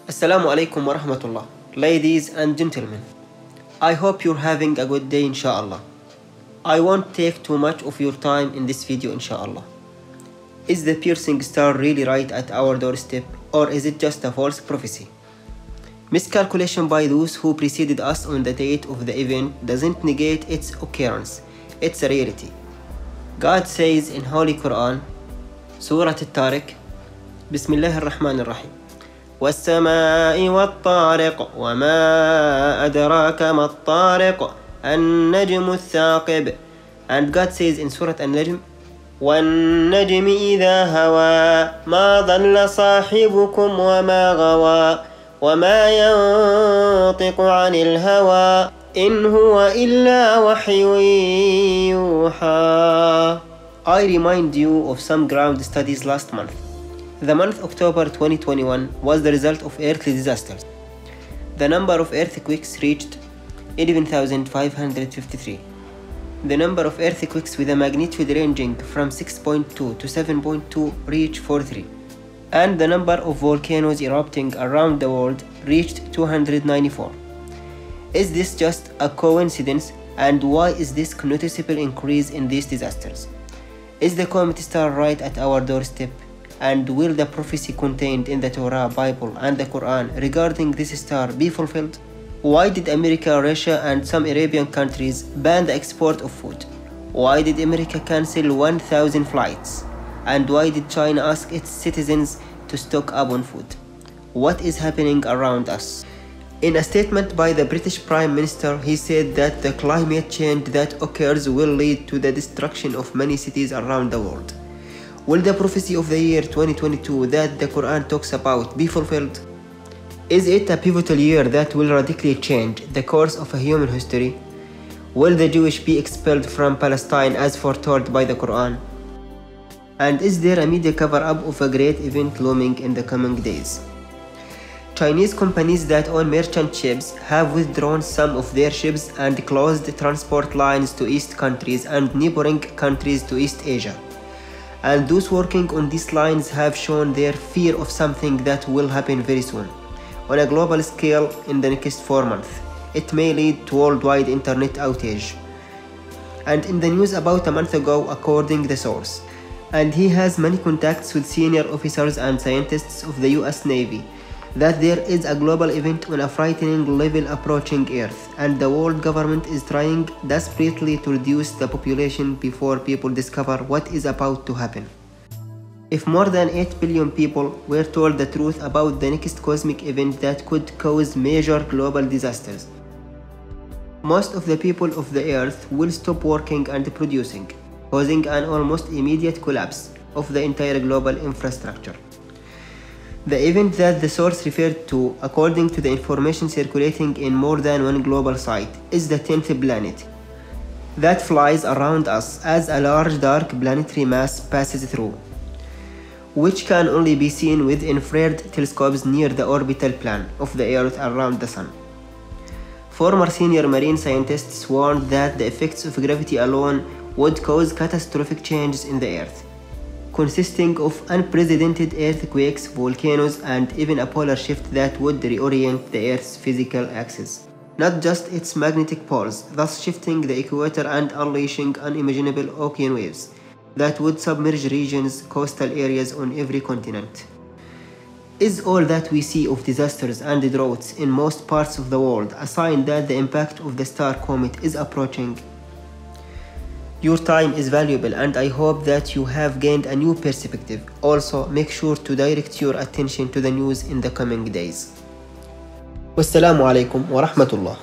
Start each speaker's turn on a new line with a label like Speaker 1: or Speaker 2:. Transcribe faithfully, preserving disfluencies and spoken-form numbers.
Speaker 1: Assalamu alaikum wa rahmatullah. Ladies and gentlemen, I hope you're having a good day inshallah. I won't take too much of your time in this video inshallah. Is the piercing star really right at our doorstep, or is it just a false prophecy? Miscalculation by those who preceded us on the date of the event doesn't negate its occurrence. It's a reality. God says in Holy Quran, Surah Al-Tariq, Bismillah ar-Rahman ar-Rahim, وَالسَّمَاءِ وَالطَّارِقِ وَمَا أَدْرَاكَ مَا الطَّارِقِ النَّجْمُ الثَّاقِبِ. And God says in Surah Al-Najm, وَالنَّجْمِ إِذَا هَوَى مَا ضَلَّ صَاحِبُكُمْ وَمَا غَوَى وَمَا يَنطِقُ عَنِ الْهَوَى إِنْ هُوَ إِلَّا وَحْيٌ يُوحَى. I remind you of some ground studies last month. The month October twenty twenty-one was the result of earthly disasters. The number of earthquakes reached eleven thousand five hundred fifty-three. The number of earthquakes with a magnitude ranging from six point two to seven point two reached forty-three. And the number of volcanoes erupting around the world reached two hundred ninety-four. Is this just a coincidence, and why is this noticeable increase in these disasters? Is the comet star right at our doorstep? And will the prophecy contained in the Torah, Bible and the Quran regarding this star be fulfilled? Why did America, Russia and some Arabian countries ban the export of food? Why did America cancel one thousand flights? And why did China ask its citizens to stock up on food? What is happening around us? In a statement by the British Prime Minister, he said that the climate change that occurs will lead to the destruction of many cities around the world. Will the prophecy of the year twenty twenty-two that the Quran talks about be fulfilled? Is it a pivotal year that will radically change the course of a human history? Will the Jewish be expelled from Palestine as foretold by the Quran? And is there a media cover-up of a great event looming in the coming days? Chinese companies that own merchant ships have withdrawn some of their ships and closed transport lines to East countries and neighboring countries to East Asia. And those working on these lines have shown their fear of something that will happen very soon, on a global scale in the next four months. It may lead to worldwide internet outage. And in the news about a month ago, according to the source, and he has many contacts with senior officers and scientists of the U S Navy, that there is a global event on a frightening level approaching Earth, and the world government is trying desperately to reduce the population before people discover what is about to happen. If more than eight billion people were told the truth about the next cosmic event that could cause major global disasters, most of the people of the Earth will stop working and producing, causing an almost immediate collapse of the entire global infrastructure. The event that the source referred to, according to the information circulating in more than one global site, is the tenth planet that flies around us as a large dark planetary mass passes through, which can only be seen with infrared telescopes near the orbital plane of the Earth around the Sun. Former senior marine scientists warned that the effects of gravity alone would cause catastrophic changes in the Earth, consisting of unprecedented earthquakes, volcanoes, and even a polar shift that would reorient the Earth's physical axis, not just its magnetic poles, thus shifting the equator and unleashing unimaginable ocean waves that would submerge regions, coastal areas on every continent. Is all that we see of disasters and droughts in most parts of the world a sign that the impact of the star comet is approaching? Your time is valuable, and I hope that you have gained a new perspective. Also, make sure to direct your attention to the news in the coming days. Wassalamu alaikum wa rahmatullah.